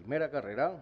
Primera carrera.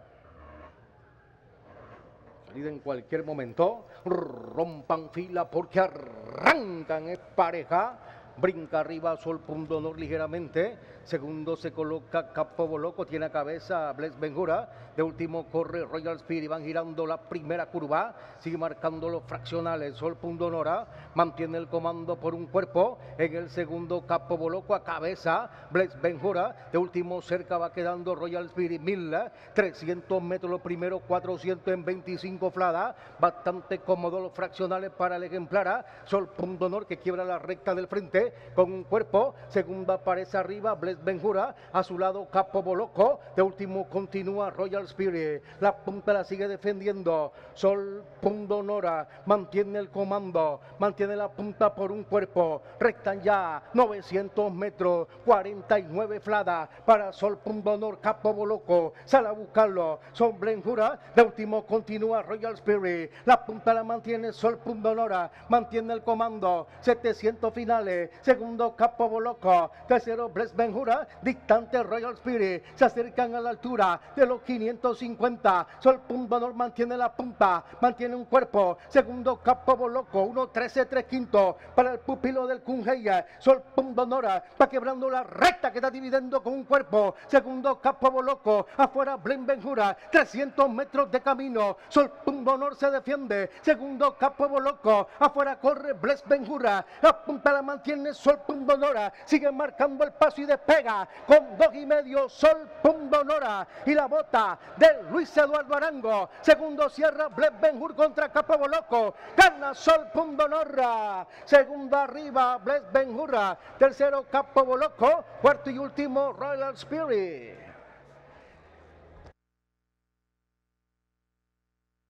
Salida en cualquier momento. Rompan fila porque arrancan, es pareja. Brinca arriba Sol Punto Honor ligeramente. Segundo se coloca Capo Boloco. Tiene a cabeza Bless Benjura. De último corre Royal Spirit. Van girando la primera curva. Sigue marcando los fraccionales. Sol Punto Honor mantiene el comando por un cuerpo. En el segundo Capo Boloco a cabeza Bless Benjura. De último cerca va quedando Royal Spirit. 1300 metros lo primero. 400 en 25 flada. Bastante cómodo los fraccionales para el ejemplar. Sol Punto Honor que quiebra la recta del frente con un cuerpo. Segunda aparece arriba Bless Benjura, a su lado Capo Boloco. De último continúa Royal Spirit. La punta la sigue defendiendo Sol Punto Honor, mantiene el comando, mantiene la punta por un cuerpo. Restan ya 900 metros, 49 flada para Sol Punto Honor. Capo Boloco sale a buscarlo Sol Benjura. De último continúa Royal Spirit. La punta la mantiene Sol Punto Honor, mantiene el comando. 700 finales. Segundo Capo Boloco, tercero Bless Benjura, distante Royal Spirit, se acercan a la altura de los 550. Sol Punto Honor mantiene la punta, mantiene un cuerpo. Segundo Capo Boloco, 1.13 3/5 para el pupilo del Cungeya. Sol Punto Honor va quebrando la recta que está dividiendo con un cuerpo. Segundo Capo Boloco, afuera Bless Benjura, 300 metros de camino. Sol Punto Honor se defiende. Segundo Capo Boloco, afuera corre Bless Benjura, la punta la mantiene Sol Punto Honor, sigue marcando el paso y despega con 2.5 Sol Punto Honor y la bota de Luis Eduardo Arango. Segundo cierra Bless Benjura contra Capo Boloco, gana Sol Punto Honor. Segundo arriba Bless Benjura, tercero Capo Boloco, cuarto y último Royal Spirit.